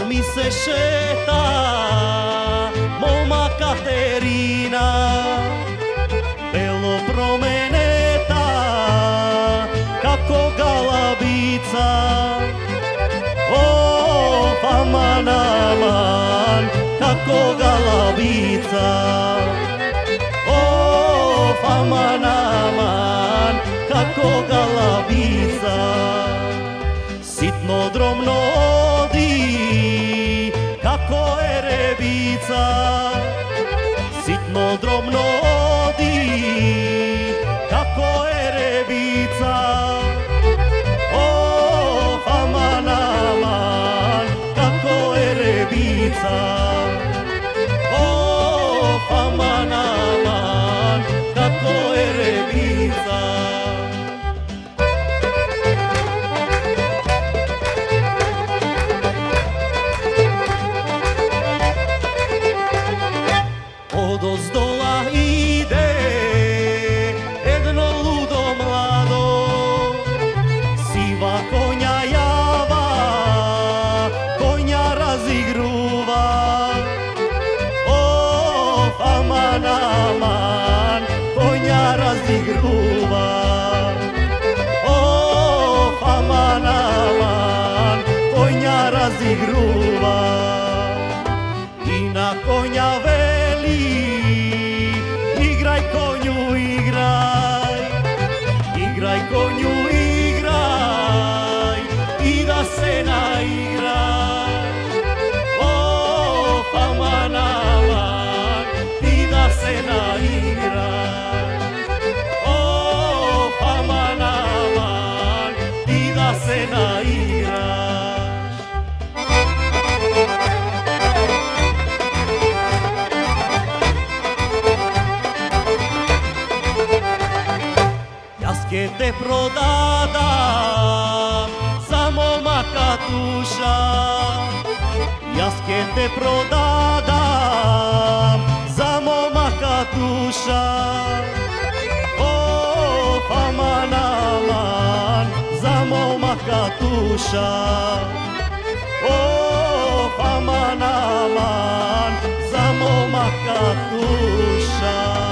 mi se šeta moma Katerina, belo promeneta kako galabica. O, aman, aman, kako galabica. O, aman, aman, kako galabica. Sitno drobno odi, kako erebica. Sitno drobno odi, kako erebica. O, aman, aman, kako erebica. O, aman, aman, kako erebica. Odozdola ide jedno ludo mlado, siva konja java, konja razigruva. O, aman, aman, konja razigruva. O, aman, aman, konja razigruva. I na konja igraj konju, igraj, igraj konju, igraj, i da se naigraš. O, aman, aman, i da se naigraš. O, aman, aman, i da se naigraš. Jaske te prodadam za moma Katuša, jaske te prodadam za moma Katuša. O, aman, aman, za moma Katuša. O, aman, aman, za moma Katuša.